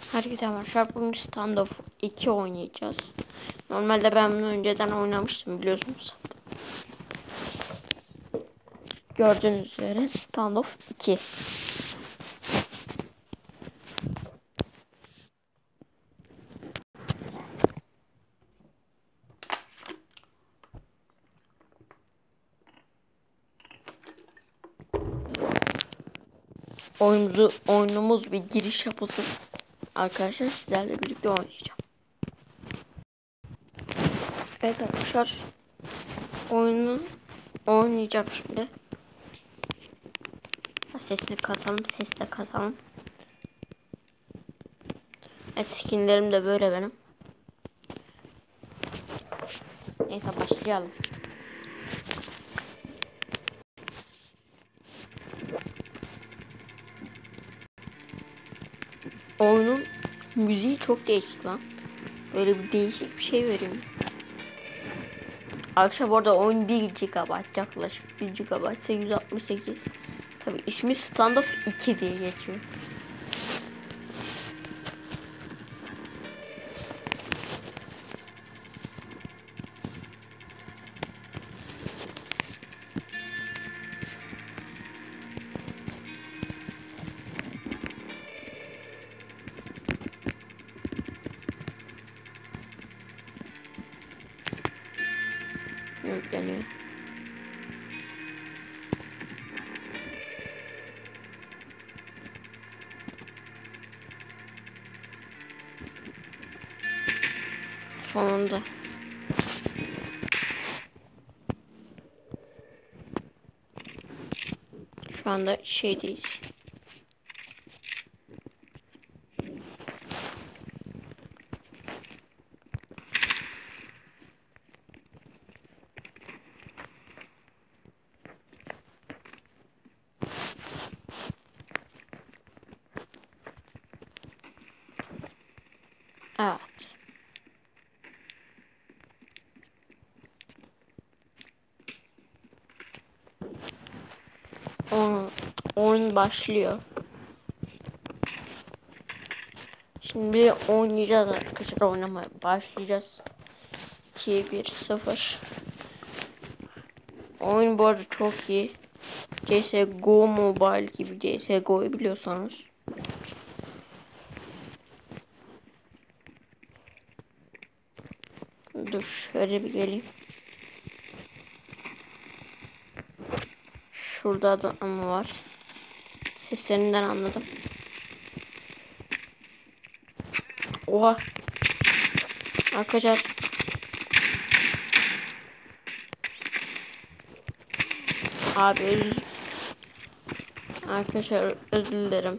Herkese merhaba. Bugün Standoff 2 oynayacağız. Normalde ben bunu önceden oynamıştım, biliyorsunuz. Gördüğünüz üzere Standoff 2. Oyunumuz bir giriş yapılsın. Arkadaşlar sizlerle birlikte oynayacağım. Evet arkadaşlar. Oyunu oynayacağım şimdi. Sesini katalım. Ses de katalım. Evet, skinlerim de böyle benim. Neyse başlayalım. Oyunun müziği çok değişik lan. Böyle bir değişik bir şey veriyorum. Arkadaşlar bu arada oyun 1 GB, yaklaşık 1 GB 868. Tabi ismi Standoff 2 diye geçiyor. Yükleniyor. Sonunda. Şu anda şeydeyiz. Evet. Oyun başlıyor. Şimdi oynayacağız arkadaşlar, oynamaya başlayacağız. 2-1-0. Oyun bu arada çok iyi. CSGO Mobile gibi, CSGO'yu biliyorsanız. Dur şöyle bir geleyim. Şurada adam var. Seslerinden anladım. Oha. Arkadaşlar. Abi arkadaşlar özür dilerim.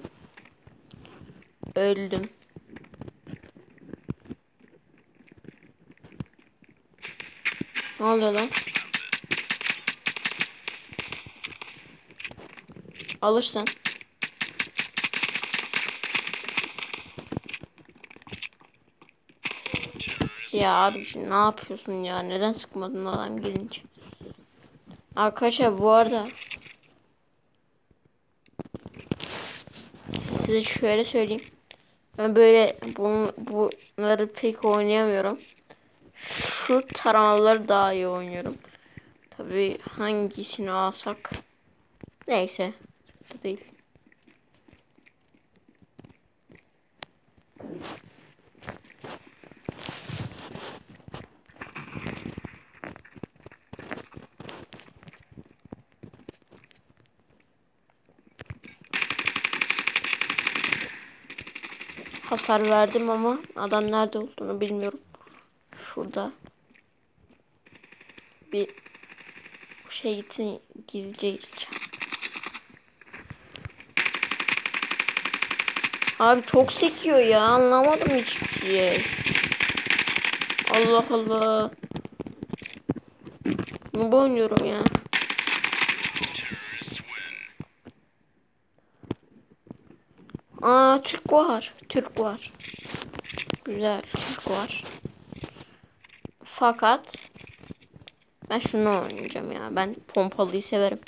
Öldüm. Ne oluyor lan? Alırsan. Ya abi şimdi ne yapıyorsun ya? Neden sıkmadın adam gelince? Arkadaşlar bu arada size şöyle söyleyeyim. Ben böyle bunları pek oynayamıyorum. Şu taramaları daha iyi oynuyorum. Tabii hangisini alsak. Neyse. Değil. Hasar verdim ama adam nerede olduğunu bilmiyorum. Şurada. Bir şey gitsin, gizlice gideceğim. Abi çok sekiyor ya, anlamadım hiçbir şey. Allah Allah. Ne oynuyorum ya? Aa, Türk var. Türk var. Güzel, Türk var. Fakat ben şunu oynayacağım ya. Ben pompalıyı severim.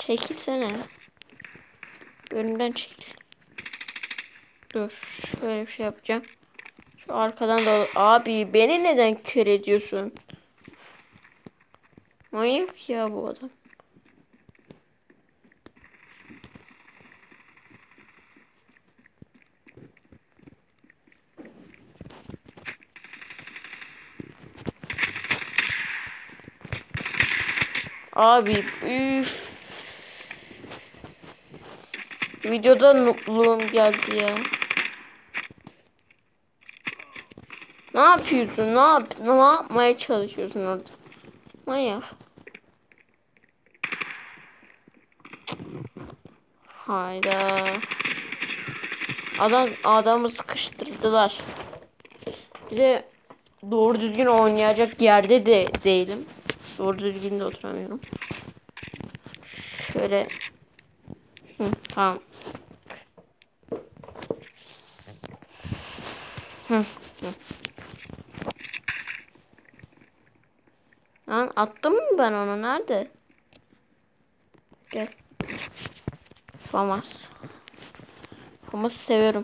Çekilsene. Önümden çekil. Dur. Şöyle bir şey yapacağım. Şu arkadan da... Abi beni neden kör ediyorsun? Manyak ya bu adam. Abi üf. Videoda noobluğum geldi ya. Ne yapıyorsun? Ne yapmaya çalışıyorsun orada? Manyak. Hayda. Adamı sıkıştırdılar. Bir de doğru düzgün oynayacak yerde de değilim. Doğru düzgün de oturamıyorum. Şöyle. Tamam. Hı. Lan attım mı ben onu? Nerede? Gel. Famas. Famas'ı seviyorum.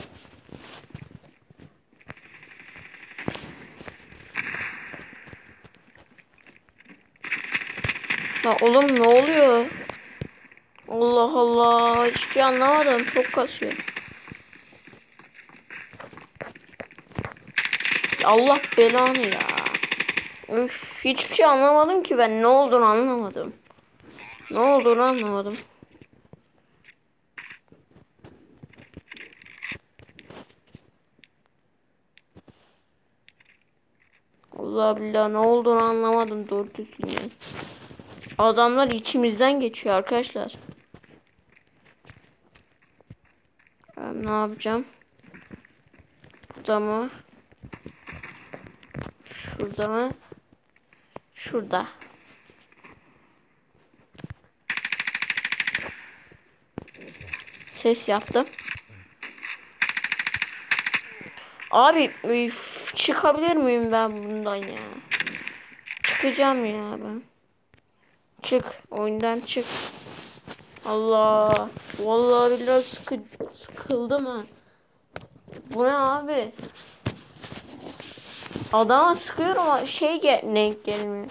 Lan oğlum ne oluyor? Allah Allah. Hiçbir şey anlamadım. Çok kasıyor. Allah belanı ya. Üf, hiçbir şey anlamadım ki ben. Ne olduğunu anlamadım. Ne olduğunu anlamadım. Allah billah ne olduğunu anlamadım doğru düzgün yani. Adamlar içimizden geçiyor arkadaşlar. Ben ne yapacağım? Burada mı? Şurada mı? Şurada. Ses yaptım. Abi çıkabilir miyim ben bundan ya? Çıkacağım ya ben. Çık. Oyundan çık. Allah. Vallahi billahi sıkıldım ha. Bu ne abi? Adama sıkıyorum ama denk gelmiyor.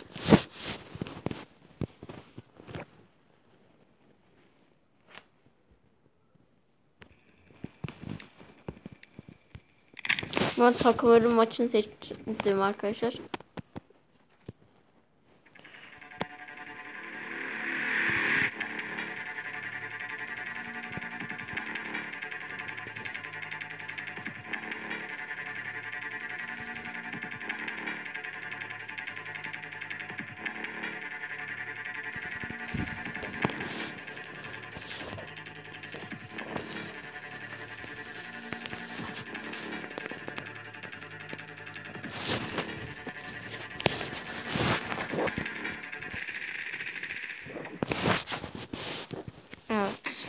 Ben takım ölüm maçını seçtim arkadaşlar. Evet.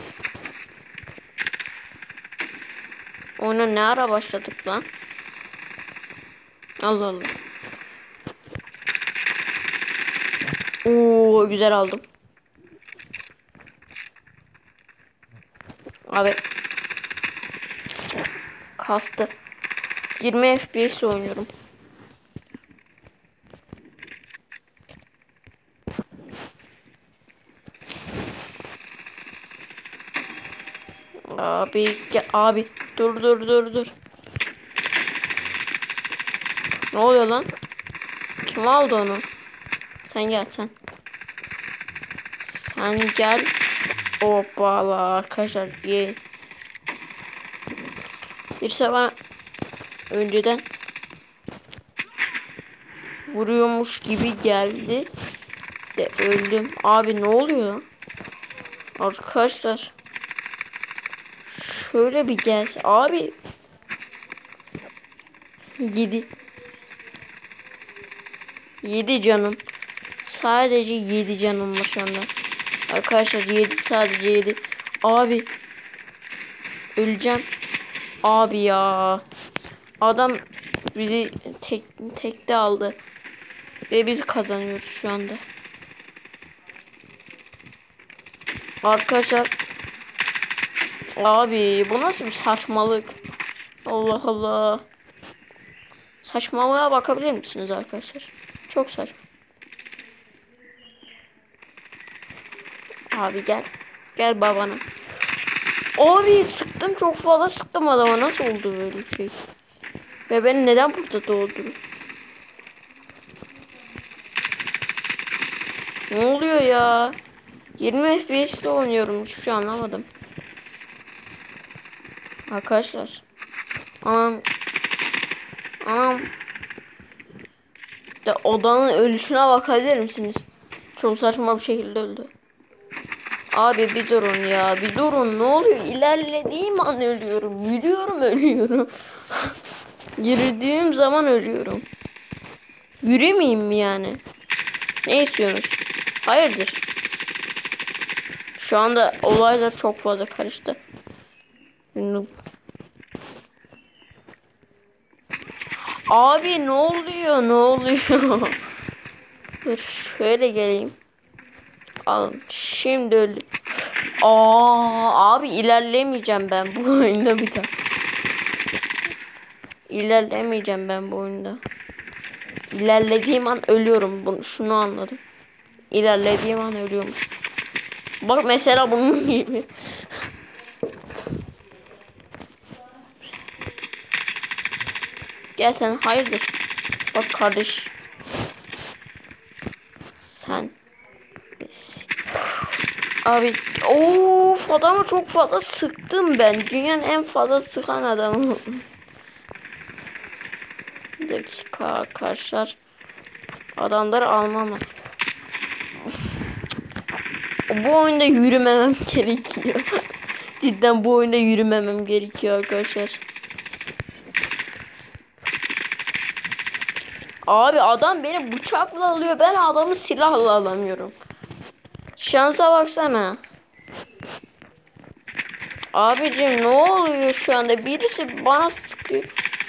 Oyuna ne ara başladık lan? Allah Allah. Oo güzel aldım. Abi. Kastı. 20 FPS oynuyorum. Abi abi dur. Ne oluyor lan? Kim aldı onu? Sen gel sen. Sen gel. Hoppala arkadaşlar. Ye. Bir sabah önceden vuruyormuş gibi geldi de öldüm. Abi ne oluyor? Arkadaşlar şöyle bir gelse abi 7 canım. Sadece 7 canım var şu anda. Arkadaşlar 7 sadece 7. Abi öleceğim. Abi ya. Adam bizi tekte aldı. Ve biz kazanıyoruz şu anda. Arkadaşlar. Abi bu nasıl bir saçmalık? Allah Allah. Saçmalığa bakabilir misiniz arkadaşlar? Çok saçma. Abi gel. Gel babana. Abi sıktım, çok fazla sıktım adama. Nasıl oldu böyle bir şey? Ve beni neden burada doğdurdu? Ne oluyor ya? 20 FPS ile oynuyorum. Hiçbir şey anlamadım. Arkadaşlar. Anam. Anam. De odanın ölüşüne bakabilir misiniz? Çok saçma bir şekilde öldü. Abi bir durun ya. Bir durun. Ne oluyor? İlerlediğim an ölüyorum. Yürüyorum ölüyorum. Yürüdüğüm zaman ölüyorum. Yürümeyeyim mi yani? Ne istiyorsunuz? Hayırdır? Şu anda olaylar çok fazla karıştı. Abi ne oluyor? Ne oluyor? Dur şöyle geleyim. Alın. Şimdi öldü. Abi ilerlemeyeceğim ben bu oyunda bir daha. İlerlemeyeceğim ben bu oyunda. İlerlediğim an ölüyorum. Şunu anladım. İlerlediğim an ölüyorum. Bak mesela bunun gibi. Gel sen hayırdır? Bak kardeş. Sen. Abi of adamı çok fazla sıktım ben. Dünyanın en fazla sıkan adamı. Bir dakika arkadaşlar. Adamları almam lazım. Bu oyunda yürümemem gerekiyor. Cidden bu oyunda yürümemem gerekiyor arkadaşlar. Abi adam beni bıçakla alıyor. Ben adamı silahla alamıyorum. Şansa baksana. Abicim ne oluyor şu anda? Birisi bana sıkıyor.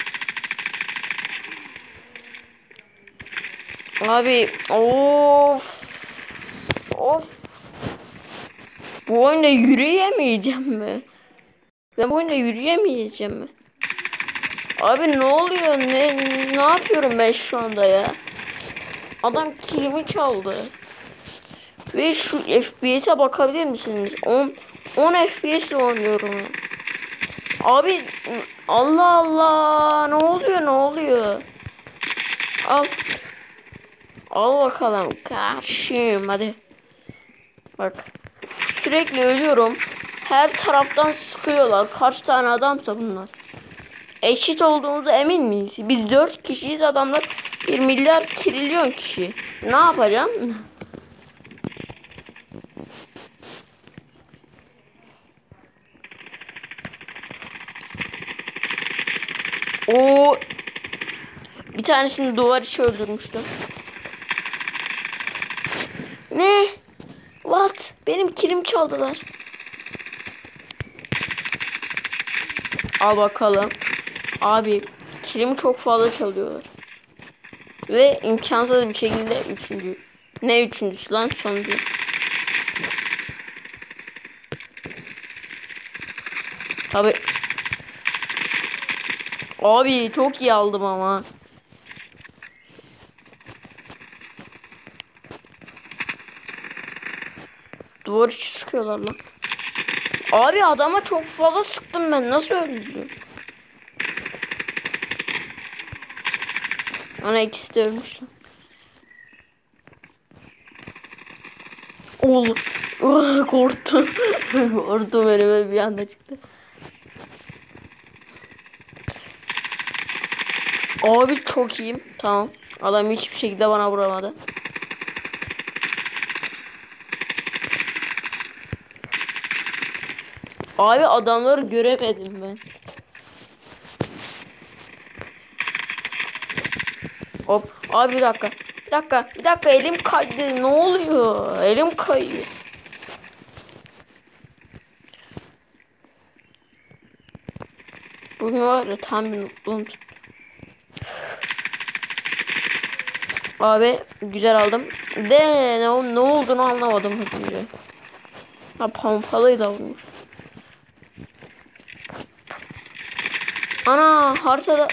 Abi of. Of. Bu oyunda yürüyemeyeceğim mi? Ben bu oyunda yürüyemeyeceğim mi? Abi ne oluyor? Ne yapıyorum ben şu anda ya? Adam kilimi çaldı. Ve şu FPS'e bakabilir misiniz? 10 FPS ile oynuyorum. Abi Allah Allah ne oluyor ne oluyor? Al. Al bakalım karşım hadi. Bak sürekli ölüyorum. Her taraftan sıkıyorlar. Kaç tane adamsa bunlar. Eşit olduğumuza emin miyiz? Biz 4 kişiyiz, adamlar 1 milyar trilyon kişi. Ne yapacağım? O bir tanesini duvar içi öldürmüştüm. Ne? What? Benim kilimi çaldılar. Al bakalım. Abi kilimi çok fazla çalıyorlar. Ve imkansız bir şekilde üçüncü. Ne üçüncüsü lan, sonuncu. Tabi. Abi çok iyi aldım ama. Duvar içi sıkıyorlar lan. Abi adama çok fazla sıktım ben. Nasıl öldü? Ana ikisi de ölmüş lan. Oğlum. Korktum. Korktum, önüme bir anda çıktı. Abi çok iyiyim. Tamam. Adam hiçbir şekilde bana vuramadı. Abi adamları göremedim ben. Hop. Abi bir dakika. Bir dakika. Bir dakika, elim kaydı. Ne oluyor? Elim kayıyor. Bugün var ya tam bir mutluluğum tuttu. Abi güzel aldım. De ne olduğunu anlamadım az önce. Ha, pompalıyı da vurmuş. Ana haritada.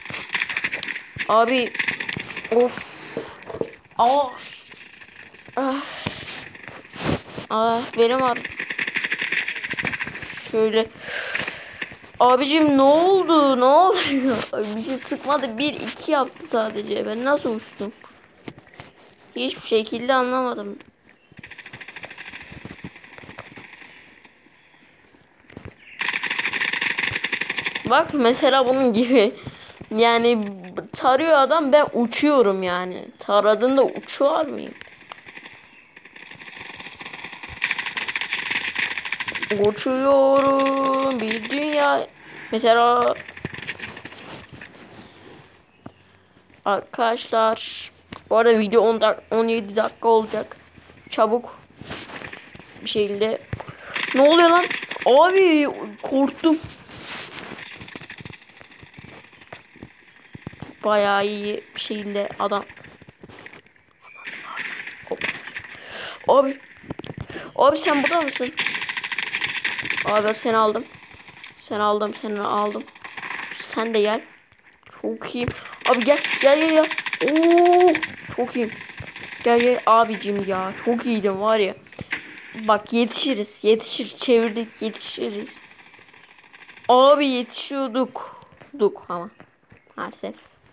Abi. Of. Aa. Ah. Ah benim var. Şöyle. Abicim ne oldu? Ne oluyor? Bir şey sıkmadı. 1-2 yaptı sadece. Ben nasıl uçtum? Hiçbir şekilde anlamadım. Bak mesela bunun gibi. Yani tarıyor adam, ben uçuyorum yani. Taradığında uçuyor mıyım? Uçuyorum bir dünya. Mesela arkadaşlar, bu arada video 17 dakika olacak. Çabuk bir şekilde. Ne oluyor lan? Abi korktum. Bayağı iyi bir şekilde adam. Abi. Abi sen burada mısın? Abi ben seni aldım. Seni aldım. Sen de gel. Çok iyiyim. Abi gel gel. Oo, çok iyiyim. Gel abicim ya. Çok iyiydim var ya. Bak yetişir. Çevirdik, yetişiriz. Abi yetişiyorduk. Ama. Maalesef.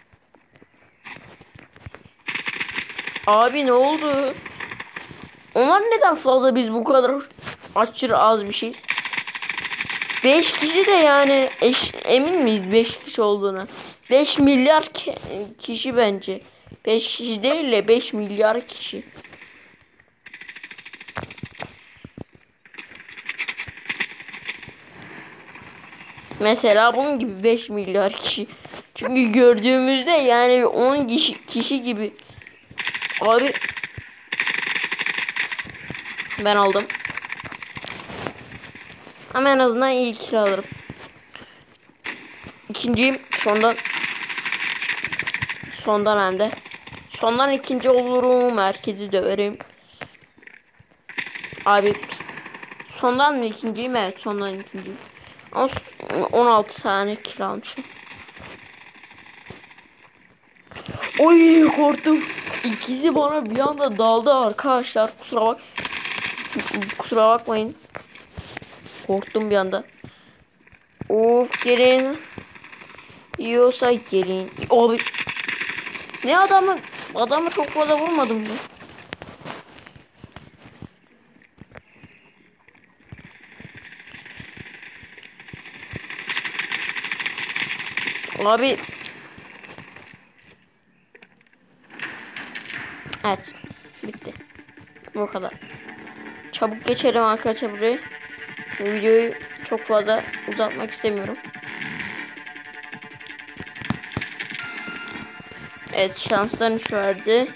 Abi ne oldu? Onlar neden fazla, biz bu kadar aşırı az bir şeyiz? 5 kişi de yani emin miyiz 5 kişi olduğuna? 5 milyar kişi bence. 5 kişi değil de 5 milyar kişi. Mesela bunun gibi 5 milyar kişi. Çünkü gördüğümüzde yani 10 kişi gibi. Abi ben aldım. Ama en azından iyi kişi alırım. İkinciyim sondan. Sondan hem de. Sondan ikinci olurum. Herkesi döverim. Abi sondan mı ikinciyim? Evet sondan ikinciyim. 16 tane kill almışım. Oy korktum. İkisi bana bir anda daldı arkadaşlar. Kusura bakmayın. Korktum bir anda. Of gelin. Yiyorsa gelin. Abi. Ne adamı çok fazla vurmadım mı? Abi. Evet. Bitti. Bu kadar. Çabuk geçelim arkadaşlar burayı. Bu videoyu çok fazla uzatmak istemiyorum. Evet şanstan iş verdi.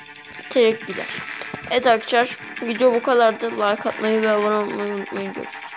Direkt gider. Evet arkadaşlar video bu kadardı. Like atmayı ve abone olmayı unutmayın. Görüşürüz.